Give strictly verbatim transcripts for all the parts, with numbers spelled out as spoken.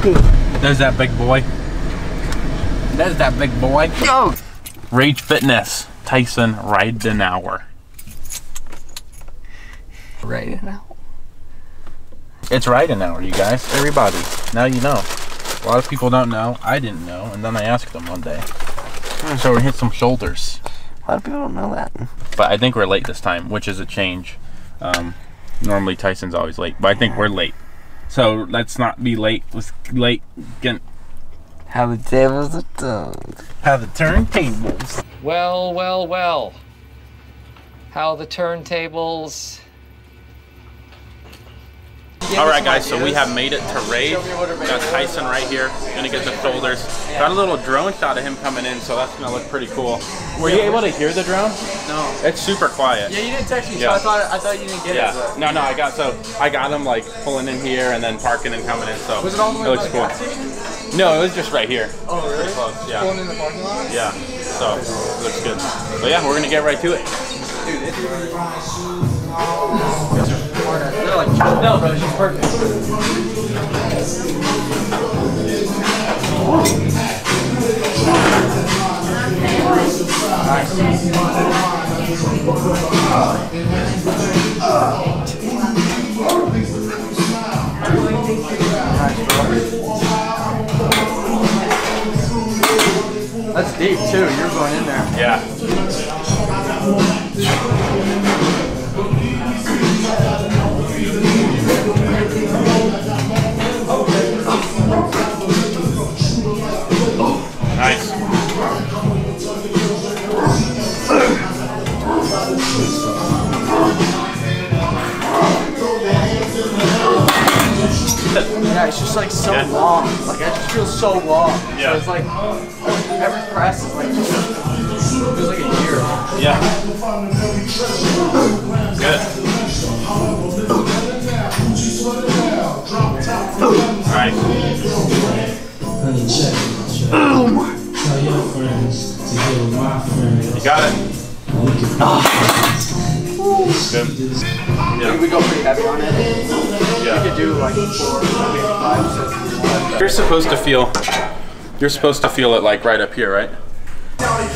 There's that big boy. There's that big boy. Go! Rage Fitness, Tyson Ridenour. Ridenour? It's Ridenour, you guys. Everybody. Now you know. A lot of people don't know. I didn't know. And then I asked them one day. So we hit some shoulders. A lot of people don't know that. But I think we're late this time, which is a change. Um, normally Tyson's always late, but I think we're late. So let's not be late. Let's late. Get How the tables are turned. How the turntables. Well, well, well. How the turntables. All right, guys, so we have made it to Rage. Got Tyson right here. Gonna get the shoulders. Got a little drone shot of him coming in, so that's gonna look pretty cool. Were you able to hear the drone? No. It's super quiet. Yeah, you didn't text me, Yeah. so I thought I thought you didn't get Yeah. it. But. No, no, I got so I got him like pulling in here and then parking and coming in. So Was it all the way it looks by cool. the gas station? No, it was just right here. Oh, really? Pretty close. Yeah. Pulling in the parking lot? Yeah. So it looks good. But yeah, we're gonna get right to it. Dude, it's They're like, no, bro, she's perfect. That's deep too. You're going in there. Yeah. Nice. Yeah, it's just like so Yeah. long. Like I just feel so long. Yeah. So it's like every press is like just feels like a year. Yeah. Good. All right. You got it. Good. Yeah. We go pretty heavy on it. Yeah. We could do like four, maybe five, six. You're supposed to feel. You're supposed to feel it like right up here, right? There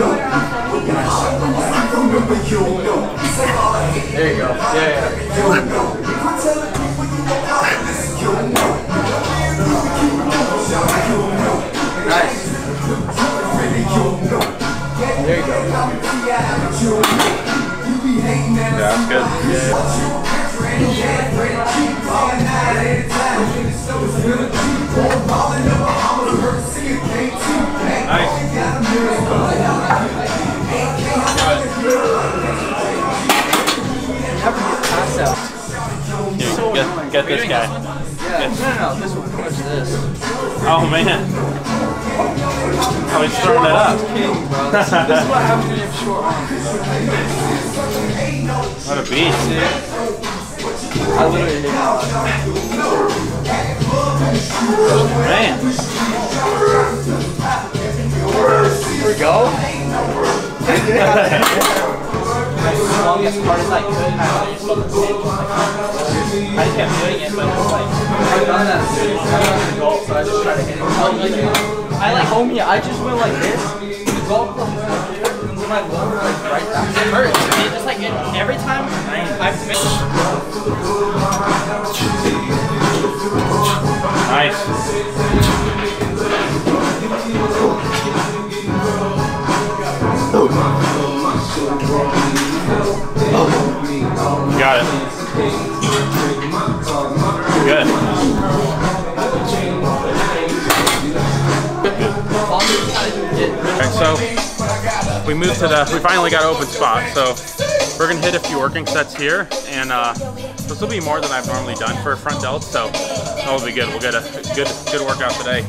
you go. Yeah, yeah. Nice. There you go. Yeah, that's good. Yeah. Nice. Here, So get, annoying. get this guy. Yeah. No, no, no. This one. What's this? Oh man. Oh, he's throwing it up. King, bro. This, is- this is what happens when you have short arms. What a beast. I literally hate Man. Here we go. As long as hard as I could, I just kept doing it, but it's like I've done that too. I've done the golf, so I just try to hit it. I like homie, I just went like this. The golf club went up here, and then my lower like right back. It hurts. It just like it, every time I finish. Nice. Got it. Good. Okay, so we moved to the, we finally got an open spot, so we're gonna hit a few working sets here, and uh, this will be more than I've normally done for a front delt, so that'll be good. We'll get a good, good workout today.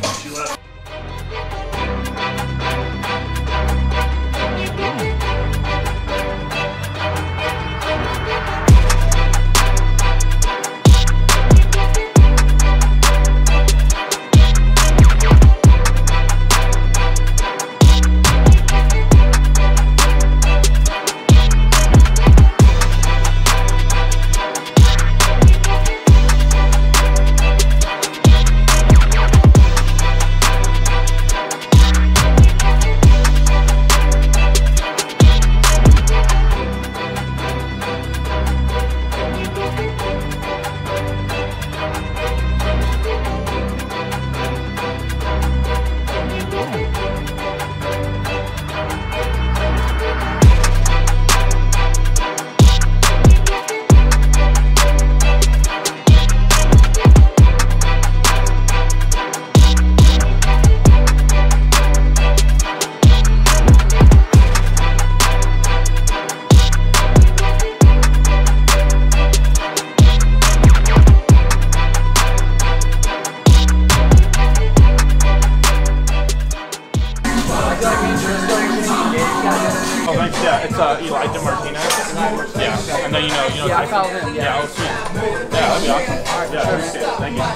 Oh, thanks. Yeah, it's uh, Elijah Martinez. Yeah, and then you know, you know. Yeah, I Tyson. followed him. Yeah. Yeah, oh sweet. Yeah, that'd be awesome. Yeah, appreciate it. Thank you.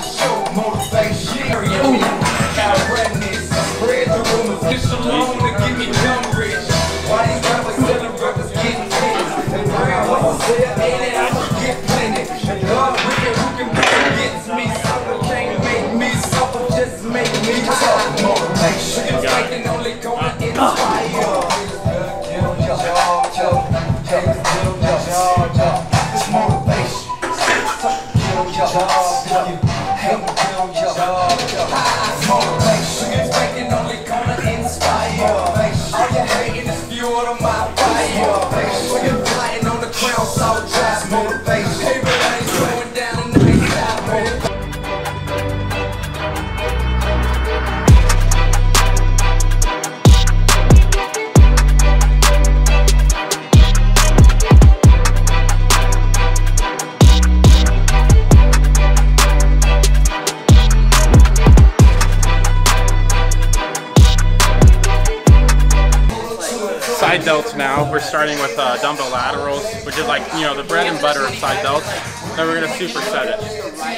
Side delts now. We're starting with uh, dumbbell laterals, which is like, you know, the bread and butter of side delts. Then we're gonna superset it.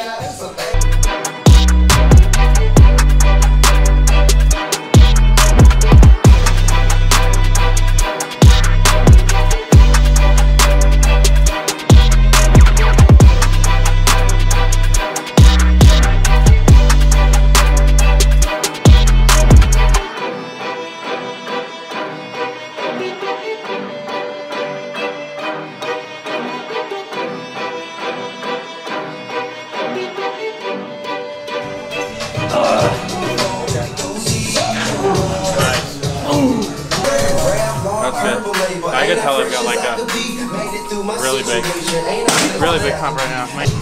I could tell I've got like a really big, really big pump right now. My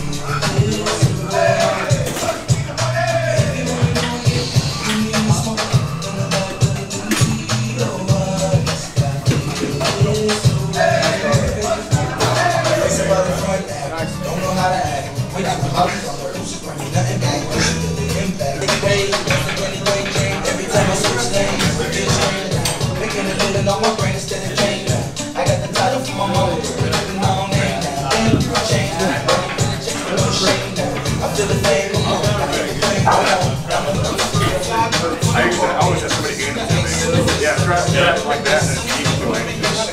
I always have somebody doing it to me. Yeah, try it like that and keep going.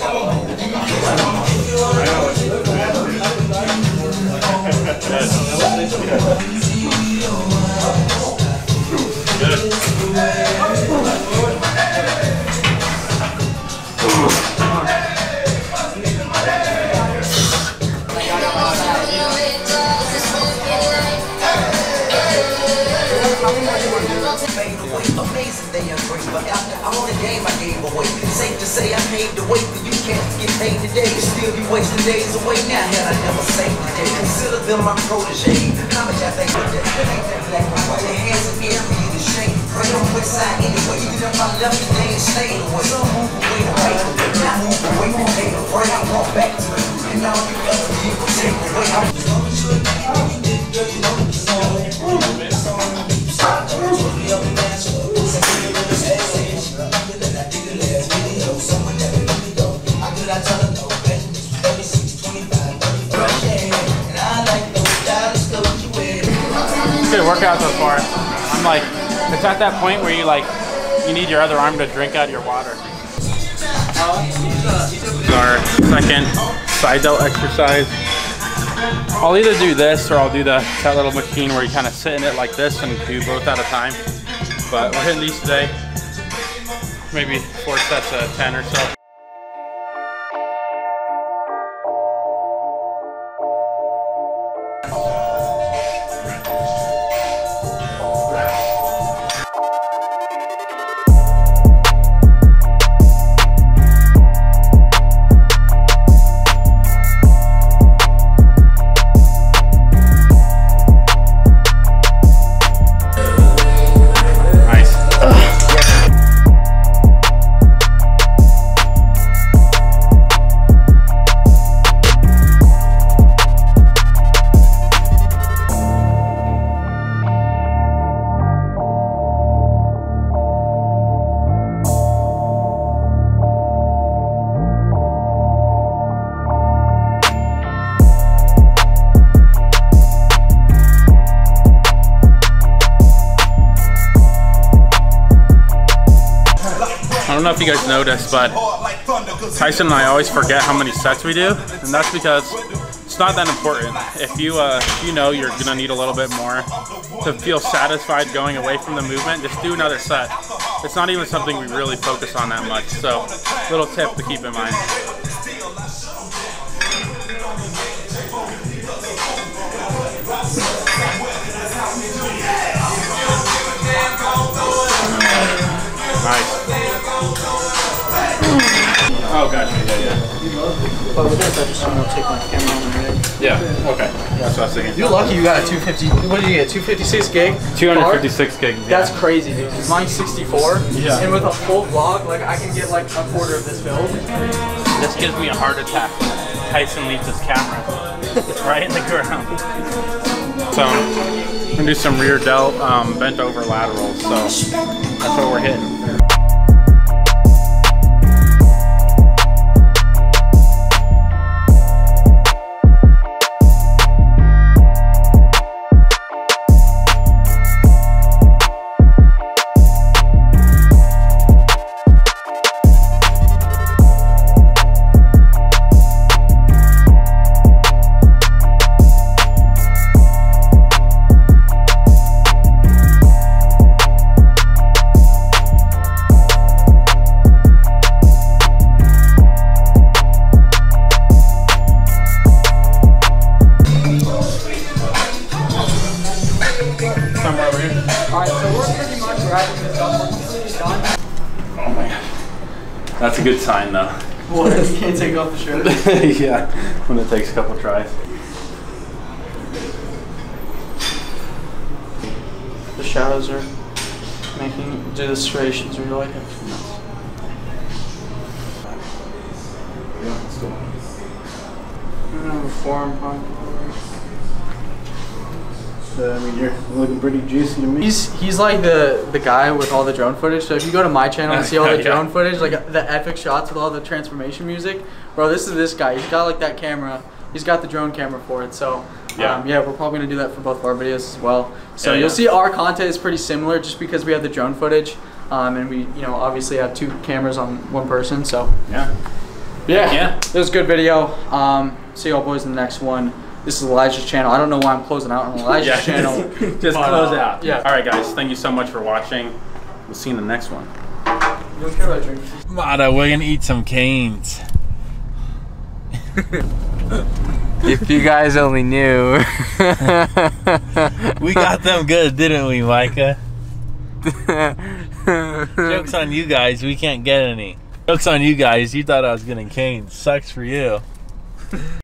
I know it's amazing they are great, but after all the game I gave away, safe to say I paved the way for you cats to get paid today. Still be wasting days away now had I never saved the day. Consider them my protege. How much I think of that? Ain't that black and white? Their hands in the air for you to shake. Right on west side anyway. Even if I left the day and stayed away. Some move away to pay the way. Now move away to pay the way. I walk back to it. And now you other people take away. I'm good workout so far. I'm like, it's at that point where you like, you need your other arm to drink out your water. Our second side delt exercise. I'll either do this or I'll do the that little machine where you kind of sit in it like this and do both at a time. But we're hitting these today. Maybe four sets of ten or so. don't know if you guys noticed, but Tyson and I always forget how many sets we do, and that's because it's not that important. If you uh, if you know you're gonna need a little bit more to feel satisfied going away from the movement, just do another set. It's not even something we really focus on that much. So, little tip to keep in mind. Nice. Oh, gotcha. Yeah, yeah. But with this, I just want to take my camera on the rig. Yeah. Okay. That's what I was thinking. You're lucky you got a two fifty. What did you get? two fifty-six gig. two fifty-six gig. Yeah. That's crazy, dude. Mine's sixty-four. Yeah. And with a full vlog, like I can get like a quarter of this build. This gives me a heart attack. Tyson leaves his camera. It's right in the ground. So I'm gonna do some rear delt um, bent over laterals. So that's what we're hitting. That's a good sign, though. What? You can't take off the shirt? Yeah, when it takes a couple tries. The shadows are making do the striations are really good. Yeah, it's still. I don't have a forearm pump. Uh, I mean, you're looking pretty juicy to me. He's he's like the the guy with all the drone footage. So if you go to my channel and see all the Yeah. drone footage, like the epic shots with all the transformation music, bro, this is this guy. He's got like that camera. He's got the drone camera for it. So Yeah. um, yeah, we're probably gonna do that for both of our videos as well. So Yeah, you'll yeah. see our content is pretty similar, just because we have the drone footage, um, and we you know obviously have two cameras on one person. So Yeah. yeah, Yeah. it was a good video. Um, see y'all boys in the next one. This is Elijah's channel. I don't know why I'm closing out on Elijah's Yeah. channel. Just But, close uh, it out. yeah. All right, guys. Thank you so much for watching. We'll see you in the next one. You don't care about drinking. Mata, we're gonna eat some canes. If you guys only knew. We got them good, didn't we, Micah? Joke's on you guys, we can't get any. Joke's on you guys, you thought I was getting canes. Sucks for you.